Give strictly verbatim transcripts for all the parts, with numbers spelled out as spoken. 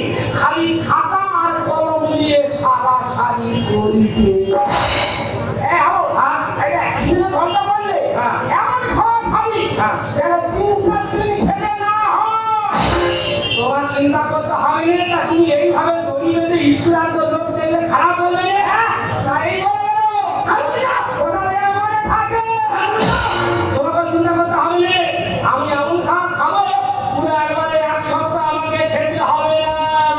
খালি খাতা আর কলম নিয়ে সারা সারি করিতে ঘন্টা বললে এমন খাওয়া খাবি তোমার চিন্তা করতে হবে না। তুমি এইভাবে দড়ি বেঁধে ঈশ্বরান্ত লোক দেখলে খারাপ হয়ে যাবে। হ্যাঁ তোমাকে চিন্তা করতে হবে না। আমি এমন খাওয়া খাবো পুরো একবারে এক সপ্তাহ আমাকে খেতে হবে না।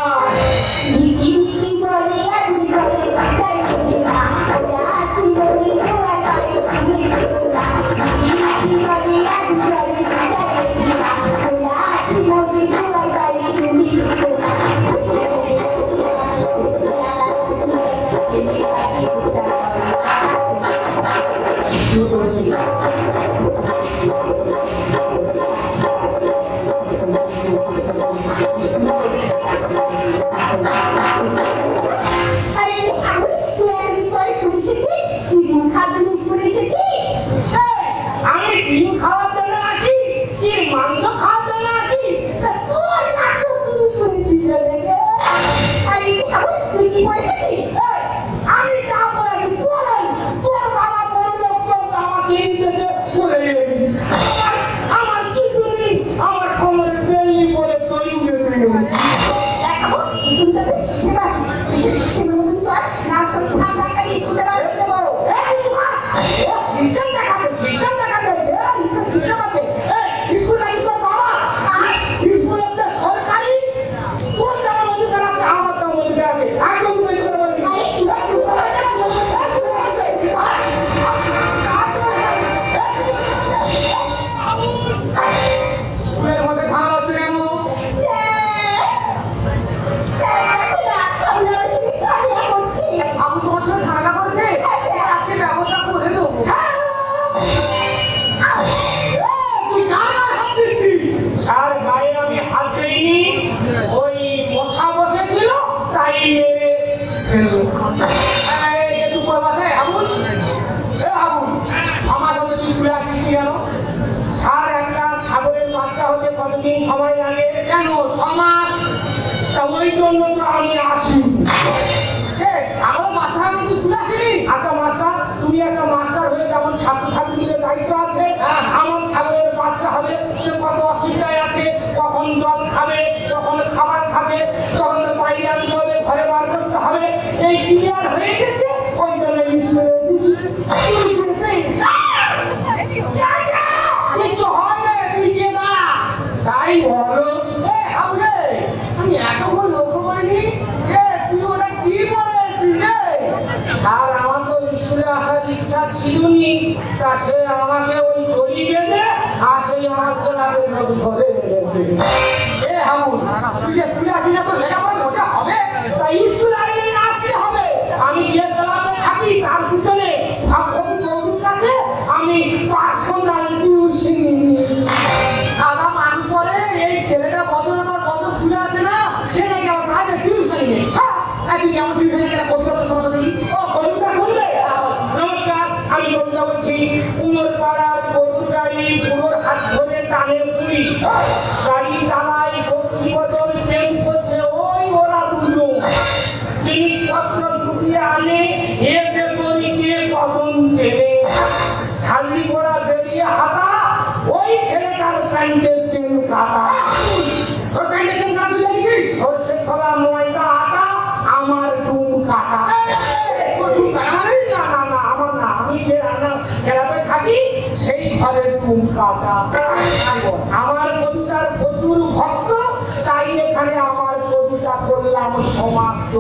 আমার কবিতার প্রচুর ভক্ত, তাই এখানে আমার কবিতা করলাম সমাপ্ত।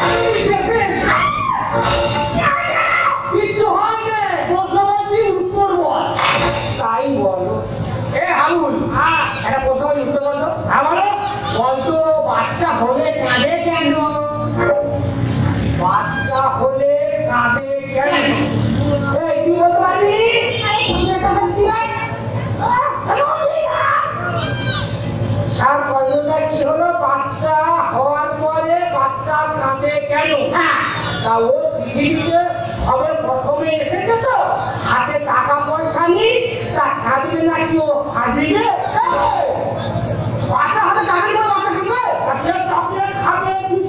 কিছু হয় না, প্রথমে উত্তর বল। তাই বলো। এ হামুল, একটা প্রথমে উত্তর বলো। বলো বলতো, বাচ্চা হলে কাঁদে কেন? বাচ্চা হলে কাঁদে কেন? কি বলতে পারি? কি হলো? বাচ্চা হওয়ার পরে বাচ্চা কাঁদে কেন? তা ও পৃথিবীতে সবে প্রথমে এসেছে তো, হাতে টাকা পয়সা নেই, তা খাবে নাকি ও হাসিবে? বাচ্চা হাতে টাকা দিলে বাচ্চা খাবে?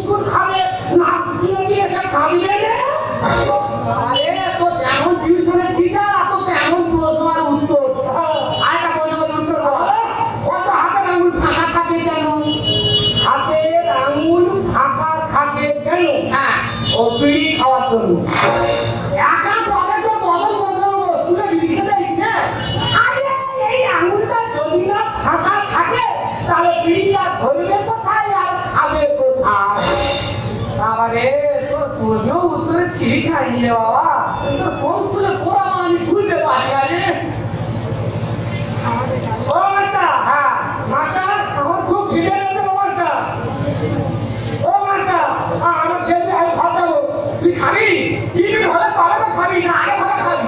বিস্কুট খাবে না দিয়ে দিয়ে এসে খাবিয়ে রে আরে তো যেমন টিউশনের টিচার তো তেমন প্রশ্ন আর উত্তর আরেকটা প্রশ্ন উত্তর কত হাতের আঙুল ফাঁকা থাকে কেন হাতের আঙুল ফাঁকা থাকে কেন হ্যাঁ ও বিড়ি খাওয়ার জন্য একা পথে তো বদল বদল শুনে লিখে দিচ্ছে আরে এই আঙুলটা যদি না ফাঁকা থাকে তাহলে বিড়িটা ধরবে কোথায় আর খাবে কোথায় বাবারে তো প্রশ্ন উত্তরে চিড়ি খাইয়ে বাবা তো কোন শুনে পড়া আমি ভুলতে পারি আরে ও মাস্টার হ্যাঁ মাস্টার আমার খুব খিদে লেগেছে মাস্টার ও মাস্টার আমার খেতে আমি ভাত দেবো তুই খাবি টিফিন হলে তবে তো খাবি না আগে ভাগে খাবি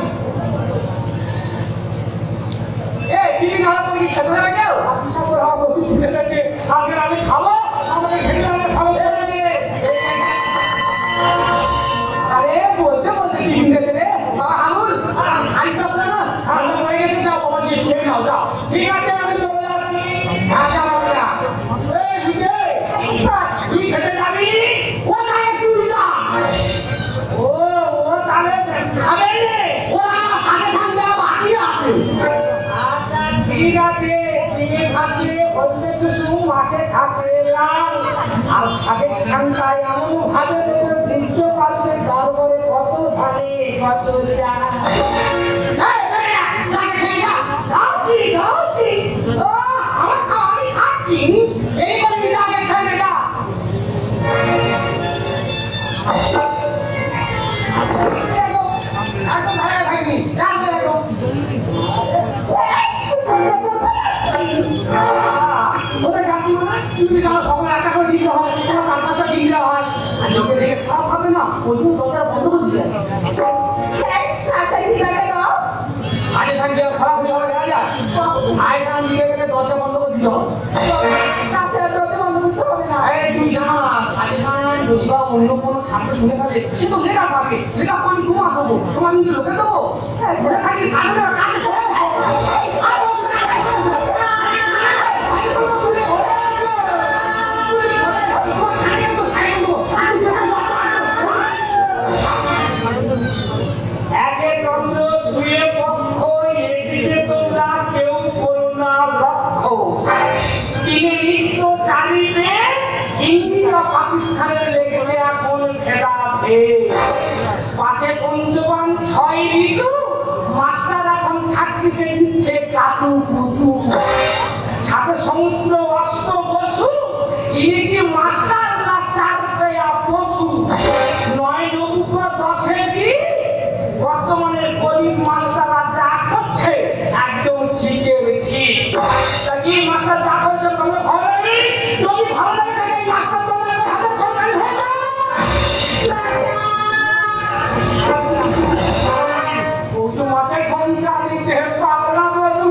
এ টিফিন হলে তো কি খেতে লাগে কেউ আজকে আমি খাবো আমাকে খেতে হবে খাবো আরে বলতে বলতে টিফিন দেবে রে বাবা আঙুল খাই খাবো না ঠান্ডা হয়ে গেছে যাও বাবা গিয়ে খেয়ে নাও যাও ঠিক আছে আমি চলে যাচ্ছি আচ্ছা বাবা এই বিজয় তুই খেতে যাবি কোথায় তুই না ও ও তাহলে খাবে রে ওরা সাথে থাকবে বাকি আছে আচ্ছা ঠিক আছে তুমি খাচ্ছে বলতে কিছু মাঠে থাকবে আর সাথে ঠান্ডায় এমন ভাবে দৃশ্য পাচ্ছে তারপরে কত ভালে কত আমার খাওয়া আমি খাচ্ছি এই করে দিলে আগে খেয়ে নেটা একদম ভালো ভাইনি জানতে একদম ওদের গাড়ি মানে তুমি যাও সবাই একটা করে দিতে হয় তোমার কালকাতা দিতে হয় আর লোকে দেখে খারাপ হবে না ওই জন্য দরকার বন্ধ করে দিলে আগে থাকলে খারাপ হয়ে যাবে দেখা যায় আয় গান দিয়ে গেলে দরজা বন্ধ করে দিতে হবে তুই জানো না সাথে সাথে যদি বা অন্য কোনো ছাত্র শুনে থাকে সে তো লেখা পাবে লেখা আমি তোমার দেবো তোমার নিজে লোকে দেবো থাকি সামনে কাছে একে চন্দ্র দুয়ে পক্ষ এদিকে তোমরা কেউ করো না লক্ষ্য তিনি নিত্য জানিবে ইন্ডিয়া পাকিস্তানের লেগে এখন খেলা ভেদ পাশে পঞ্চবান ছয় ঋতু মাস্টার এখন থাকতে দিচ্ছে কাটু কুটু সাথে সমুদ্র অস্ত বসু ইংরেজি মাস্টার না চার পেয়া পশু নয় নৌকা দশে দিন বর্তমানে গরিব মাস্টাররা যা করছে একদম ঠিকই ঠিক কি মাস্টার যা করছে তোমার ভালো লাগে যদি ভালো লাগে তাহলে এই মাস্টার তোমার হাতে সরকারি হয়ে যাবে ও তো মাথায় খঞ্জা দিতে পাগলা বলু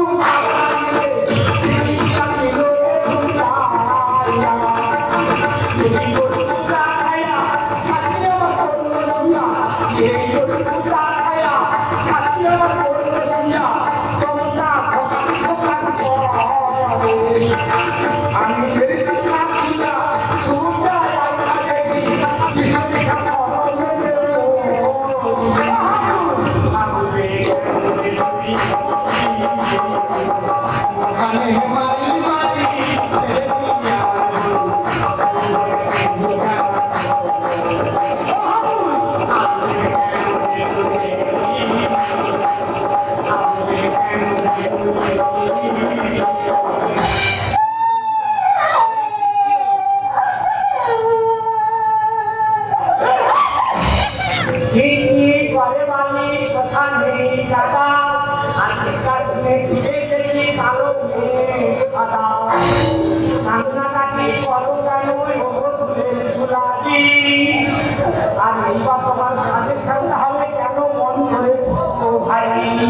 আর এইবার তোমার সাথে সাথে হবে কেন মন ধরে ভাই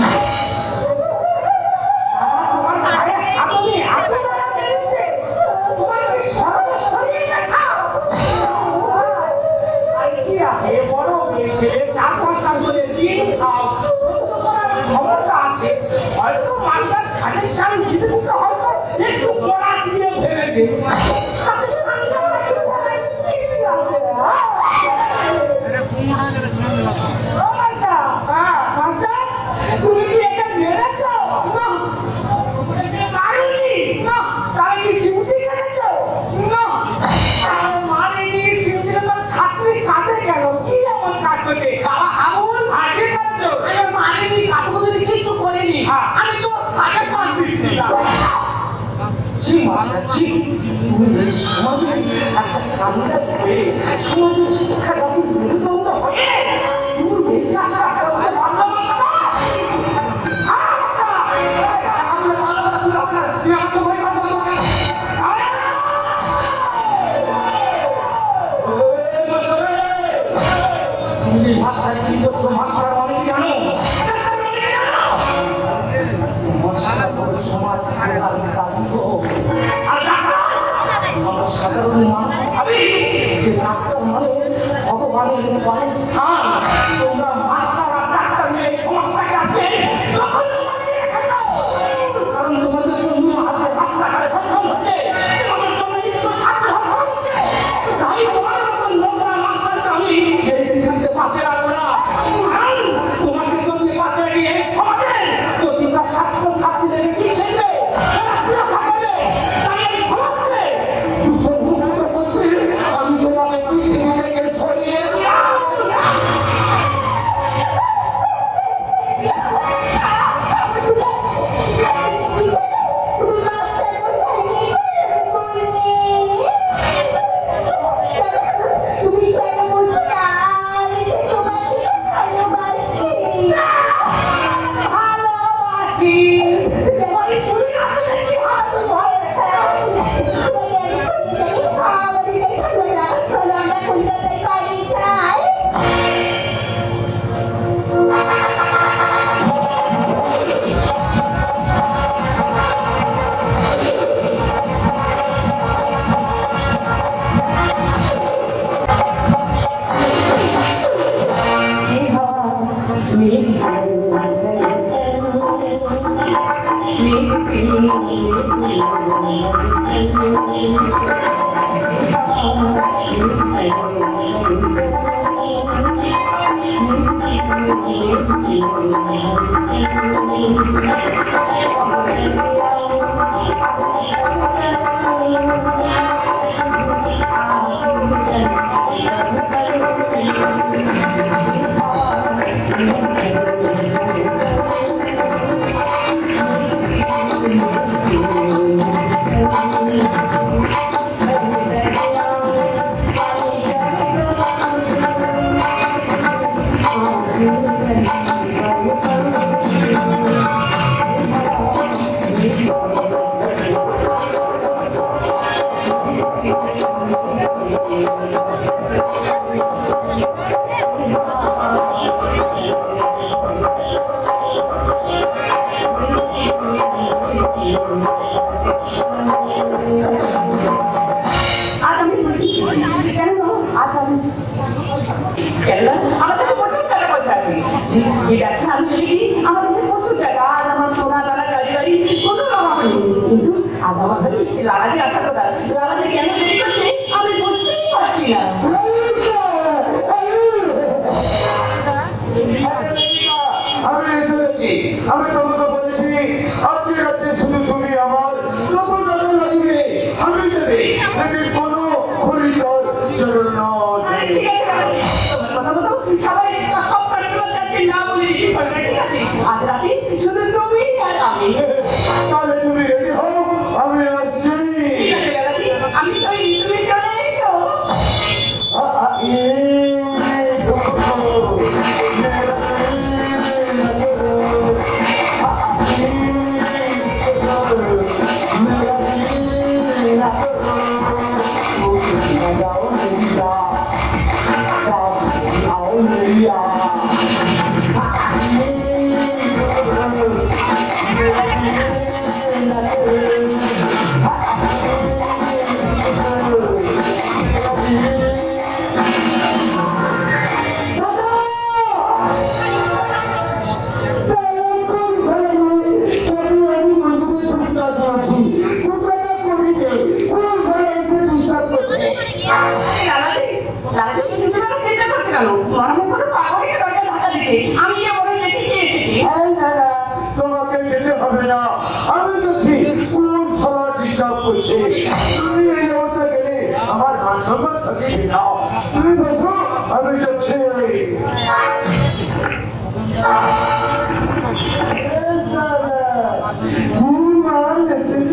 তোমার ভাই আপনি আপনি তোমার সর্বশরীর দেখা আর কি আছে বড় হয়েছে চার পয়সা করে দিন খাও ক্ষমতা আছে হয়তো মাস্টার সাথে সাথে দিতে দিতে হয়তো একটু পড়া দিয়ে ফেলেছে সমাজের শিক্ষাটা কি মেরুদণ্ড হয়ে তুমি বেশি আশা করতে পারলাম না। ভাষায় কি করছো ভাষার অনেক জানো সমাজ সাধারণ মানুষ ভাবে যে ডাক্তার মানে ভগবানের পরের স্থান। তোমরা মাস্টার আর ডাক্তার মিলে সমস্যাকে আসবে কারণ তোমাদের জন্য হাতে রাস্তাঘাটে সক্ষম হচ্ছে, তোমাদের জন্য ঈশ্বর থাকতে হচ্ছে। তাই তোমার মতন নোংরা মাস্টারকে আমি এই পৃথিবীতে পাশে রাখবো না। তোমাকে যদি পাশে গিয়ে সমাজে যদি তার ছাত্র ছাত্রীদের কি শেখে আমি তোমাকে পৃথিবী থেকে ছড়িয়ে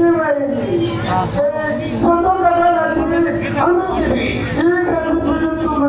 I'm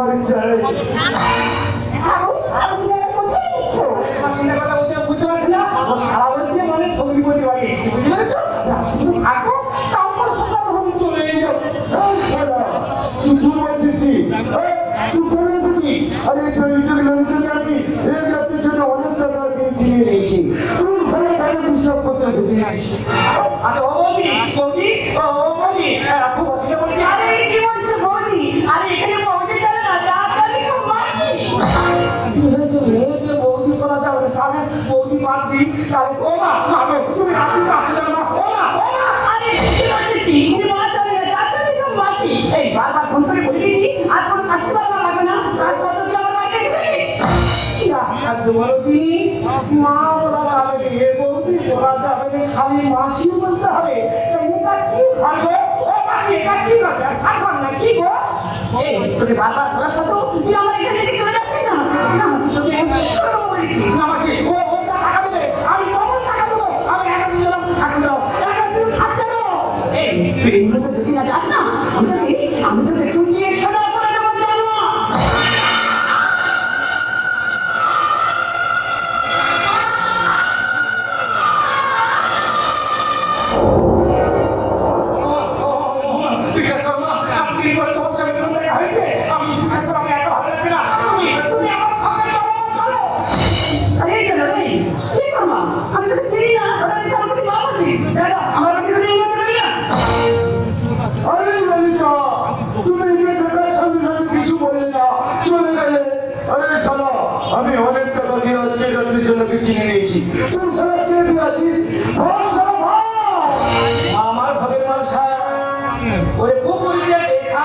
বুঝতে পারছি না সারা বলছে মানে ভগি বলি বাড়ি এসেছি বুঝতে পারছো শুধু থাকো তারপর সকাল ভগি চলে যাও তুই দূর দিচ্ছি তুই করে দিবি আরে চরিত্র লড়িতে যাবি এই জাতির জন্য অনেক টাকা কিনে নিয়েছি তুই ঘরে টাকা হিসাব করতে ঢুকে আরে ও বলি বলি ও বলি খুব হচ্ছে বলি আরে কি বলছো বলি আরে এখানে বৌদি চলে না যা করি সব মাছি মেয়েকে বৌদি করা যাবে না তাহলে বৌদি বাদ দিই তাহলে ও মা আমি তুমি রাখি কাছে না ও মা ও মা আরে কি বলছিস তুমি মা চলে যা করি সব মাছি এই বারবার ফোন করে বলি দিদি আর কোন কাছে বাবা লাগবে না আর কত দিন আমার মাকে দিবি ইয়া আর বলবি মা বলা যাবে এ বৌদি বলা যাবে খালি মাছি বলতে হবে এটা কি ভালো ও মাছি এটা কি হবে খাবার না কি গো এই তুমি বারবার বলার সাথে তুই আমার এখানে থেকে চলে যাচ্ছিস না না তুমি কি করো বলিস আমাকে ও ও টাকা দেবে আমি কখন টাকা দেবো আমি এক দিন জন্য টাকা দেবো এক দিন থাকতে দেবো এই তুই এমনিতে যদি না যাস না আমি তো আমি তো একটু নিয়ে একশো টাকা করে দেবো জানো আমি অনেক টাকা দিয়ে হচ্ছে জাতির জন্য কিনে নিয়েছি তুই সারা কে দিয়ে আছিস আমার ভাবের মাসা ওরে পুকুরিয়া দেখা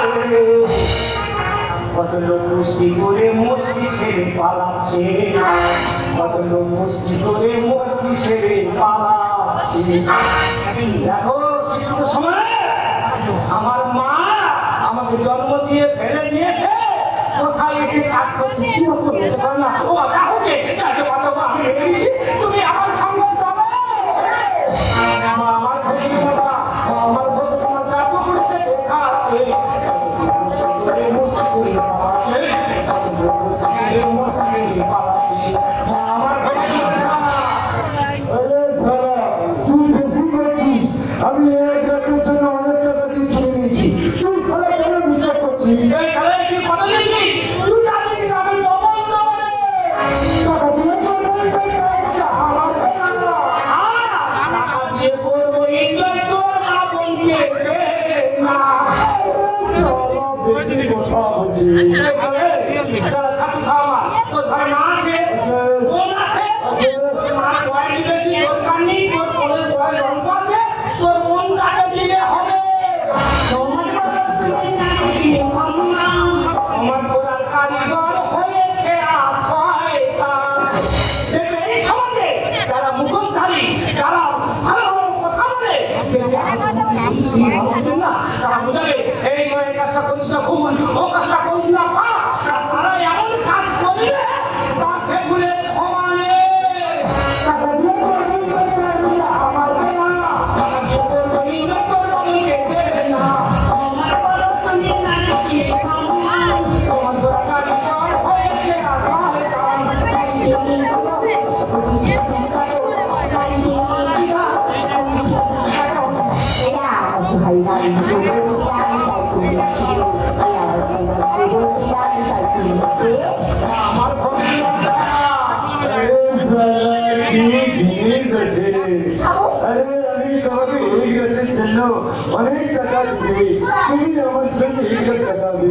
কত লোক মুসি করে মুসি ছেড়ে পালাচ্ছে কত লোক মুসি করে মুসি ছেড়ে পালাচ্ছে দেখো শিশুর সময় আমার মা আমাকে জন্ম দিয়ে ফেলে দিয়েছে কোথায় এসে কাজ করছি না ও তাহলে আমি তুমি আমার সঙ্গে যাবে আমার খুশি বাবা আমার বন্ধু তোমার চাপ করেছে দেখা আছে আমার তুই বেশি করেছিস আমি এক জাতির জন্য অনেক টাকা দিয়ে কিনে নিয়েছি তুই সারা কেন বিচার করছিস এই কাজটা করিস না ভুল ও কাজটা করিস না তারা এমন কাজ করলে কাছে ভুলে ভগবানে অনেক টাকা দিবে তুমি আমার সঙ্গে হিসাব কাটাবে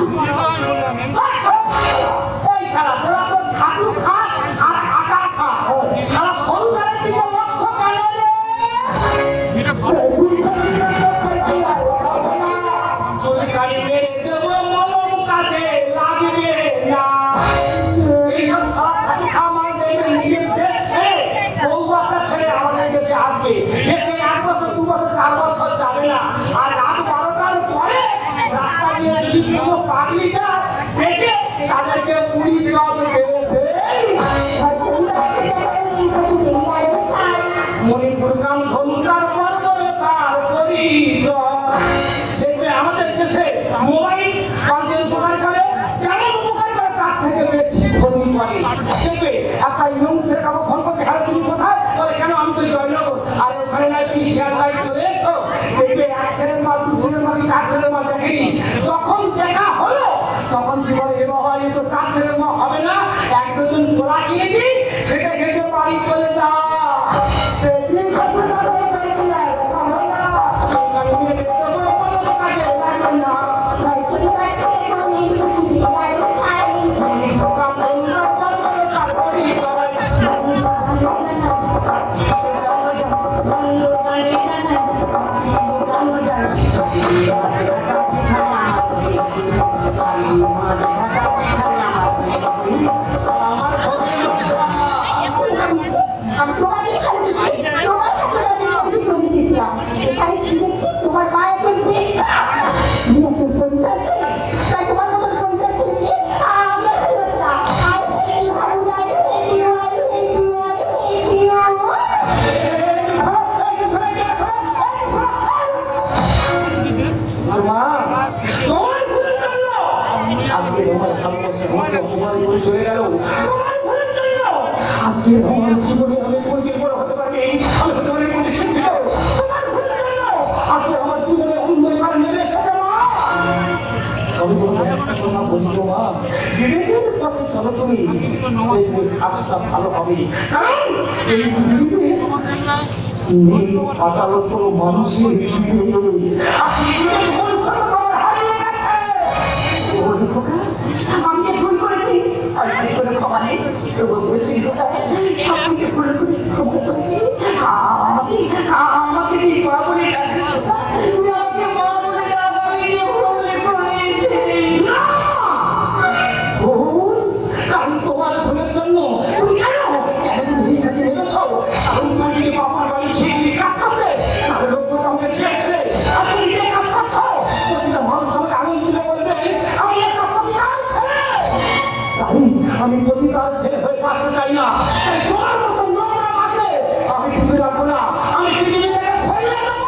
আর রাত বারোটার পরে রাস্তা দিয়ে পাগলিটা থেকে তাদেরকে পুরী দেওয়া মণিপুর গ্রাম ধনুকার পর্বতে তার পরিচয় দেখবে আমাদের দেশে মোবাইল কন্টেন্ট প্রকার করে তখন কি বলে এ বাবা এ তো কাজ ছেড়ে হবে না, এক দুজন গোলা কিনেছি সেটা খেতে বাড়ি চলে যা। তোমার মা এখন তাই তোমার মতো সংসার করেছি আমি চলে গেল আজকে আমার জীবনে আমি কোনদিন বড় হতে পারি আমি তোমার মধ্যে শিখতে আজকে আমার জীবনে অন্ধকার নেমে এসেছে মা। আমি শোনা বলছো মা যেদিন পথে চলো তুমি কাজটা ভালো হবে, কারণ এই পৃথিবীতে আদালত কোনো মানুষের আমি ভুল করেছি ক্ষমা নেই আমাকে কি করা বলে তুমি আমাকে মা বলে ডাকো, আমি কি ভুল করেছি না ভুল, কারণ তোমার ভুলের জন্য তুমি কেন কেন তুমি কাছে নেমেছ, আমি তোমাকে বাবার বাড়ি ছেড়ে কাজ করতে তাহলে লোক আমাকে ছেড়ে আর তুমি যে কাজ করছো প্রতিটা মানুষ আমাকে আঙুল তুলে বলবে আমি একটা প্রতিকার ছেলে, তাই আমি প্রতিকার ছেলে হয়ে বাঁচতে চাই না, তাই তোমার মতো নোংরা মাঝে আমি ঢুকে রাখবো না, আমি পৃথিবী থেকে ছেড়ে দেবো।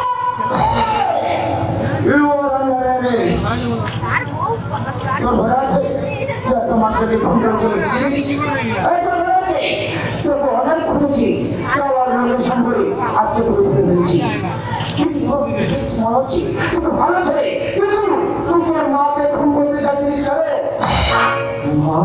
তোমার সাথে ভণ্ডন করেছি অনেক খুঁজেছি করে আজকে ফেলেছি কিন্তু ভালো ছেলে তোমার মাকে খুন করতে চাইছিস মা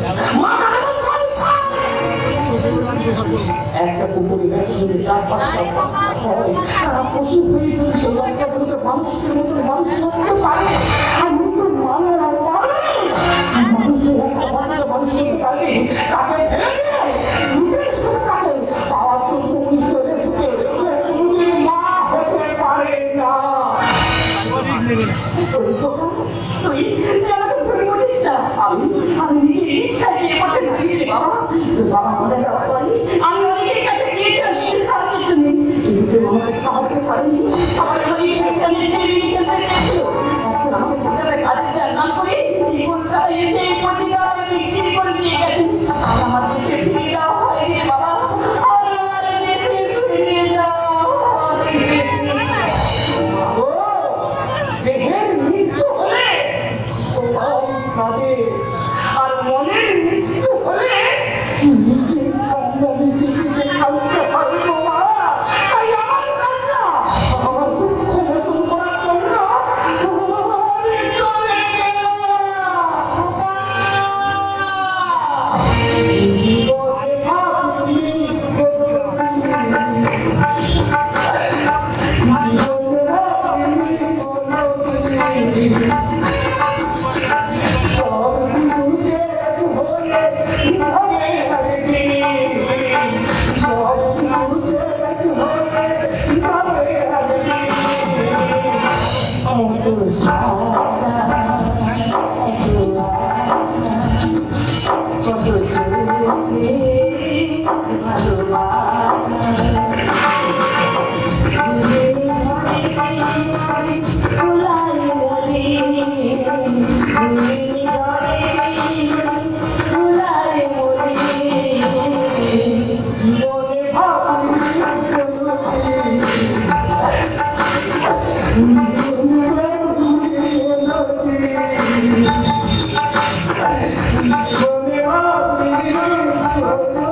একটা কুকুরের একসঙ্গে চার পাঁচটা প্রচুর মানুষের মতো মানুষ করতে পারে আর নতুন মানুষ মানুষের একটা মানুষ মানুষ করতে পারে তাকে ফেলে নিজের সরকারে পাওয়ার তো তুমি চলে তুমি মা হতে পারে না। আমি আমি নিজে ইচ্ছাকে পথে দাঁড়িয়ে বাবা বাবা আমাদের যাওয়ার পরে আমি অনেকের কাছে গিয়েছি সাহায্য নেই কিন্তু আমাকে সাহায্য করেনি আমার বাড়ি একটা নিচে নিচে ছিল আমাকে সাথে কাজে নাম করে এই কোনটা এসে পয়সা আমি বিক্রি করে দিয়ে গেছি আর আমার কাছে ফিরে যাওয়া হয়নি বাবা আর আমার দেশে ফিরে যাওয়া ও দেহের মৃত্যু হলে আর মনের মৃত্যু হলে খাওয়াতে পারবো মা, তাই আমার কান্না আমার দুঃখ নতুন করার জন্য আমি চলে Oh,